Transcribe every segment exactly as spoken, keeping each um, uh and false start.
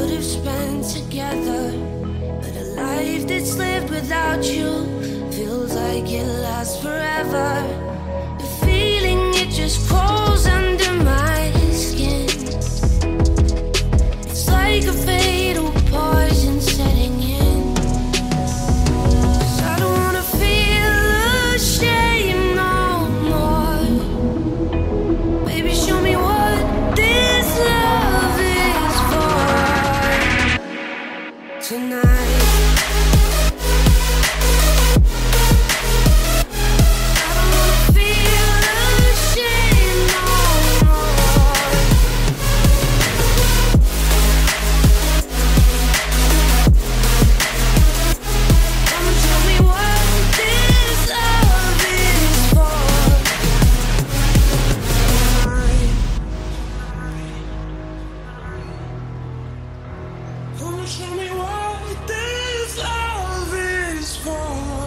could have spent together, but a life that's lived without you feels like it lasts forever. The feeling, it just crawls under my skin. It's like a fatal poison setting in. 'Cause I don't wanna feel ashamed no more. Baby, show me what this love is for tonight. Show me what this love is for.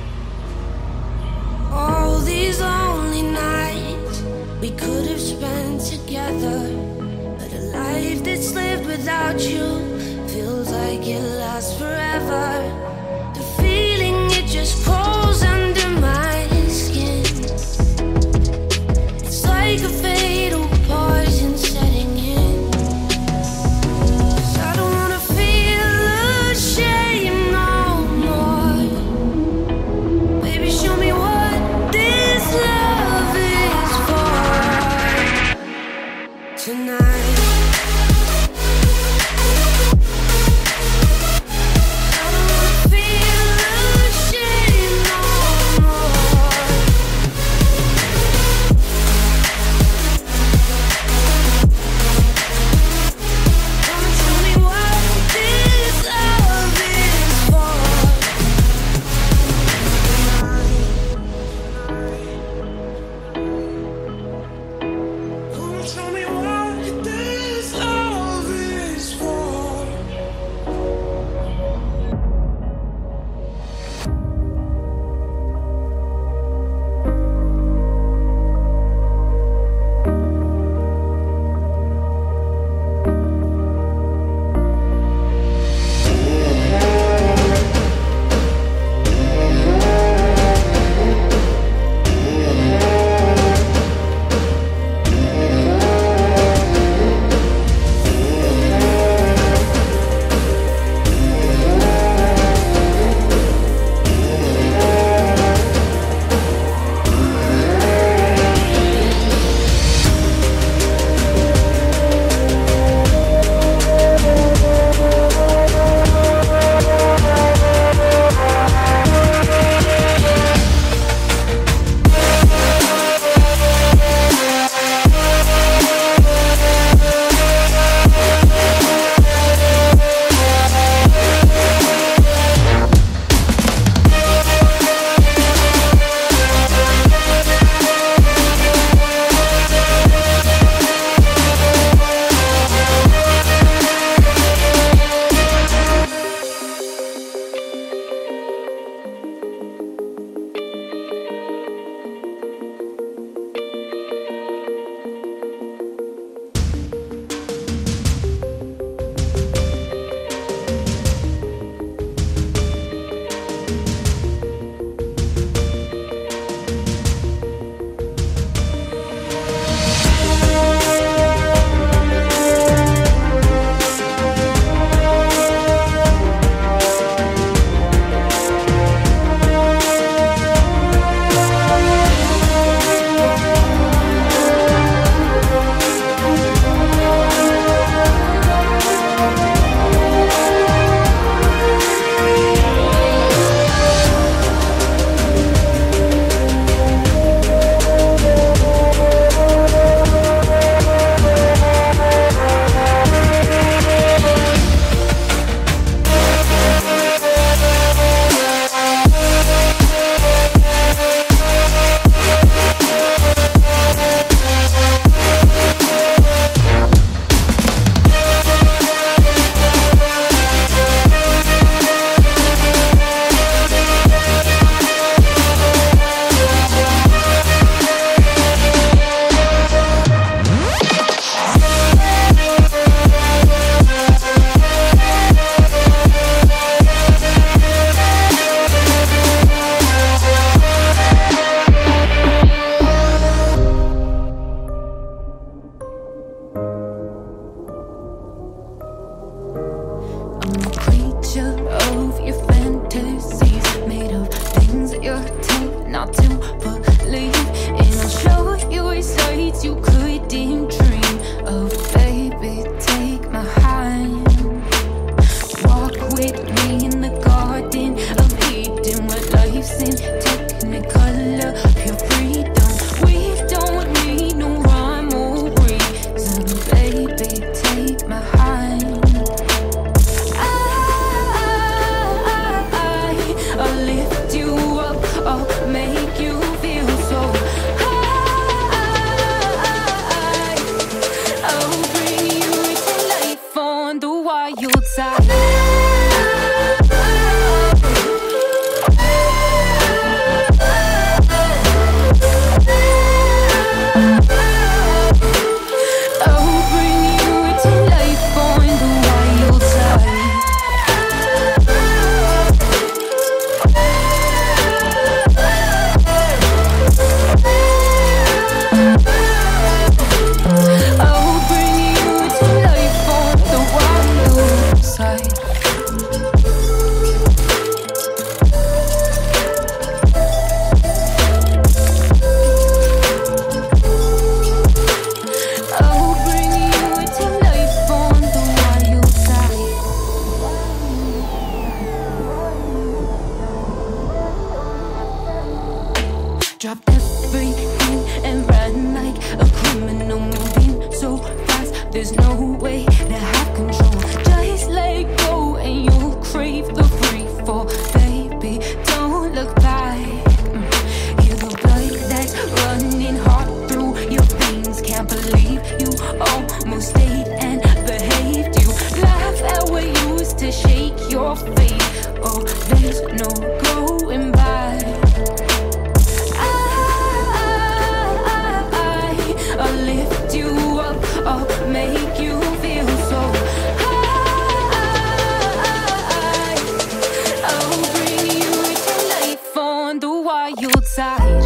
All these lonely nights we could have spent together, but a life that's lived without you feels like it lasts forever. The feeling, it just crawls under my skin. It's like a fatal poison setting in. Tonight I don't wanna feel ashamed. not to believe. And I'll show you sights you couldn't dream of. Baby, take my hand, walk with me in the garden of Eden, where life's in technicolor, pure freedom. We don't need no rhyme or reason. Baby, take my hand. I'll lift you up, I'll make you feel so high. I'll bring you to life on the wild side. Dropped everything and ran like a criminal, moving so fast, there's no way to have control. Just let go and you'll crave the free fall. Baby, don't look back. mm. Hear the blood that's running hot through your veins. Can't believe you almost stayed and behaved. You laugh at what used to shake your faith. Oh, there's no going back. I'll lift you up, I'll make you feel so high. I'll bring you to life on the wild side.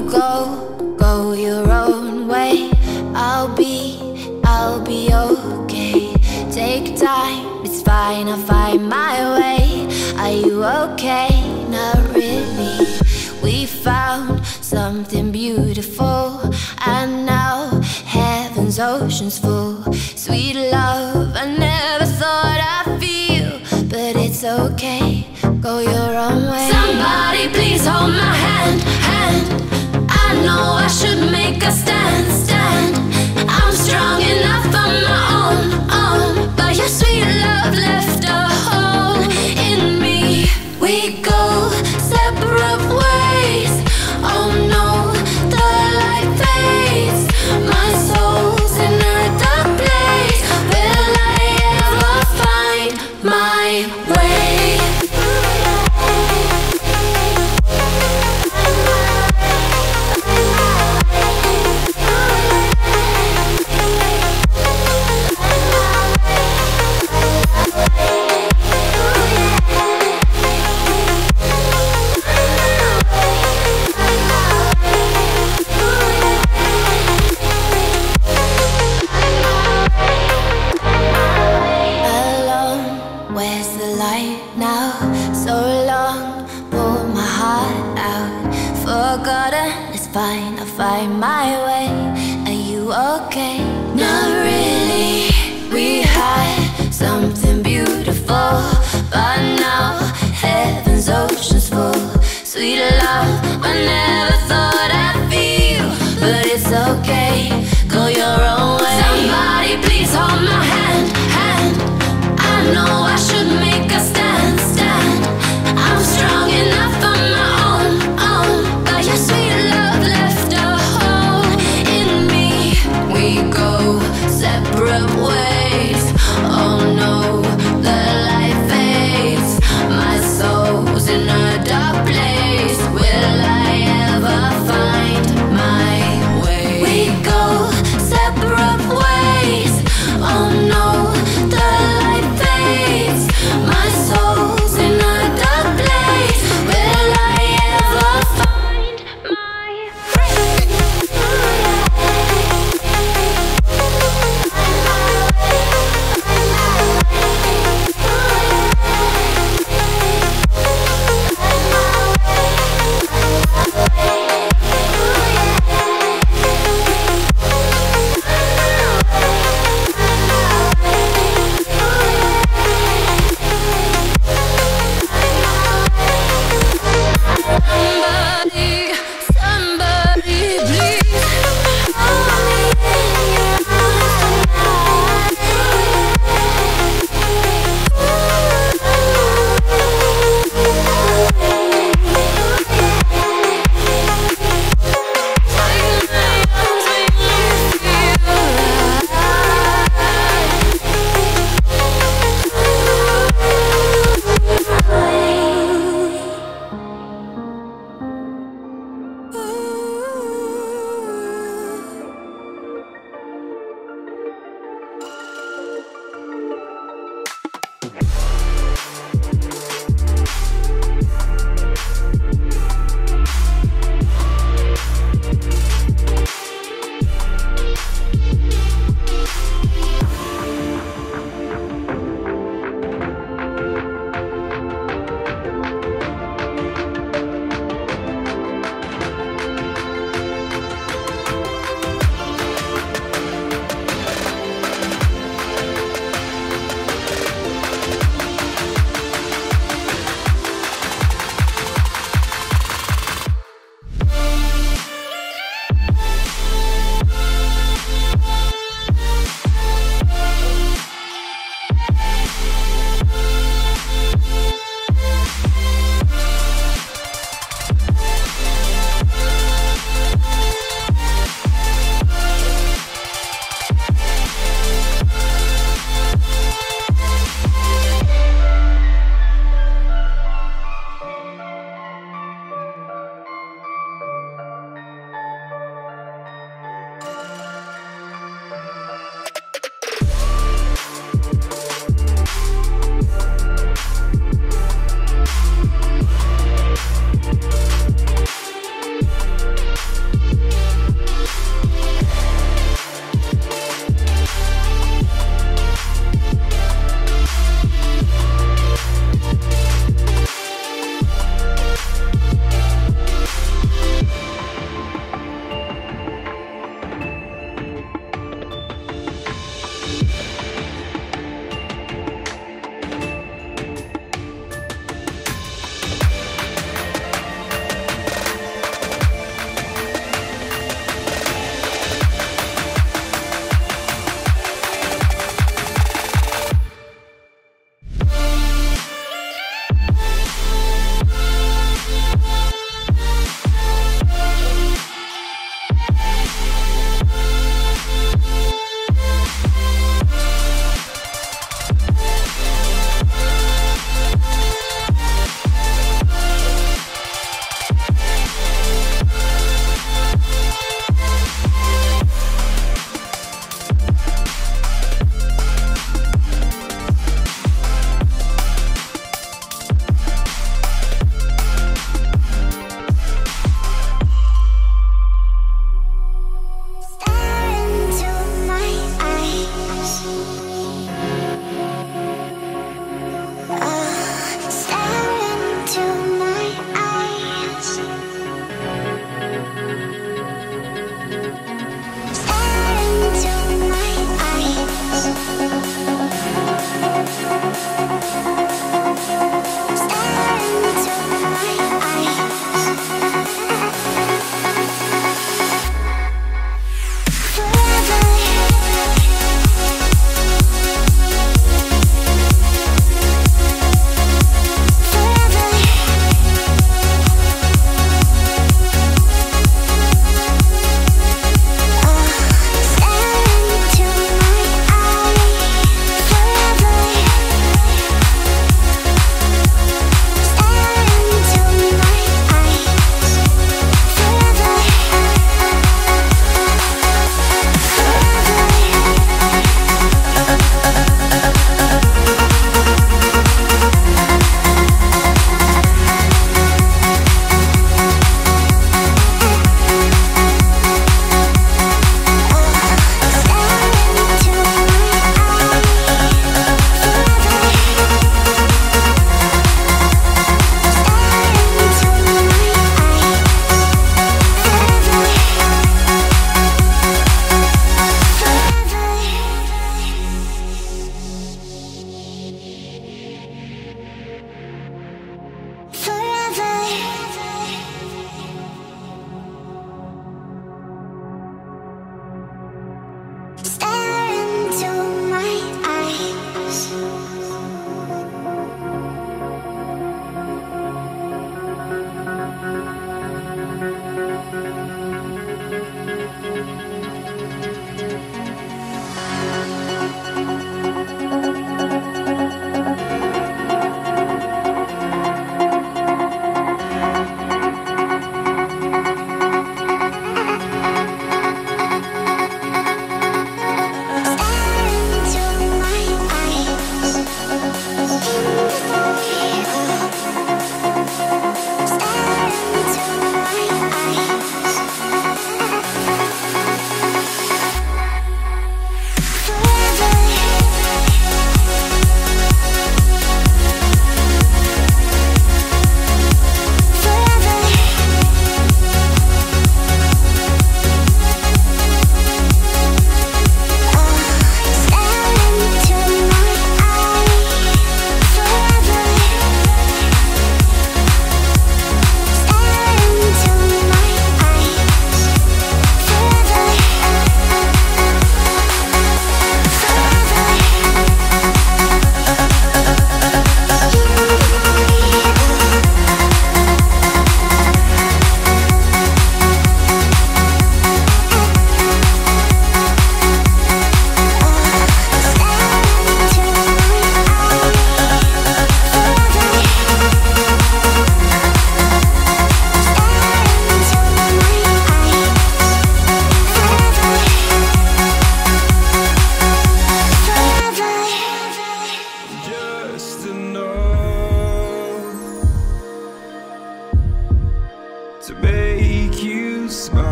You go, go your own way. I'll be, I'll be okay. Take time, it's fine, I'll find my way. Are you okay? Not really. We found something beautiful, and now heaven's ocean's full. Sweet love, I never thought I'd feel, but it's okay, go your own way. Somebody please hold my hand, hand. I know I should make a stand, stand. I'm strong enough on my own, own, but your sweet love left a hole in me. We go separate ways. Oh no, the light fades. My soul's in a dark place. Will I ever find my way? Fine, I'll find my way. Are you okay? Not really. We had something beautiful, but now heaven's ocean's full. Sweet love, I never thought I'd feel, but it's okay, go your own way. Somebody please hold my hand, hand. I know I should make a stand, stand. I'm strong enough on my own, own, but your sweet love left a hole in me. We go separate ways. Oh no, the light fades.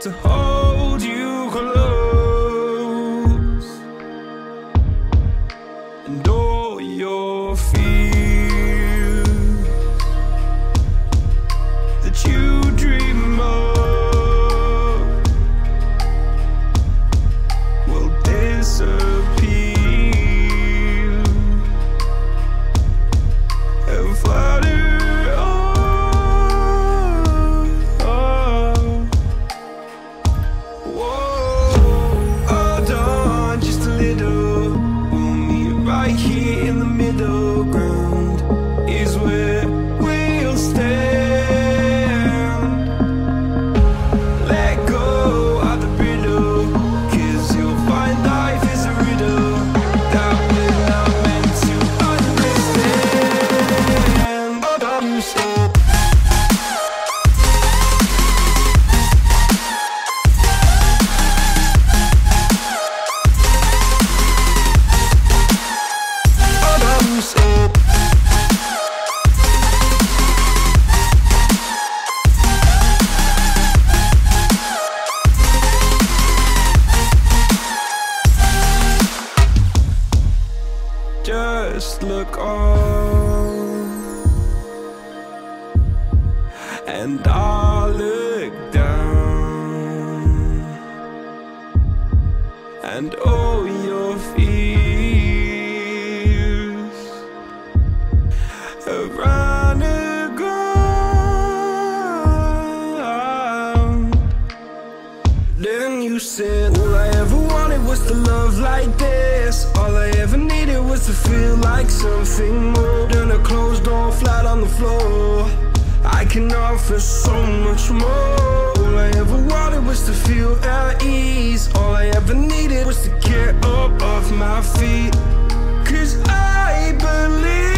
to hold you close, and all your fears that you dream of will disappear and flutter. Here in the middle ground is where we'll stand. Let go of the brittle, 'cause you'll find life is a riddle that we're not meant to understand. Understand. Just look on, and I'll look down, and all your fears have run aground. Then you said, all I ever wanted was to love like this. All I ever needed was to feel like something more than a closed door flat on the floor. I can offer so much more. All I ever wanted was to feel at ease. All I ever needed was to get up off my feet. 'Cause I believe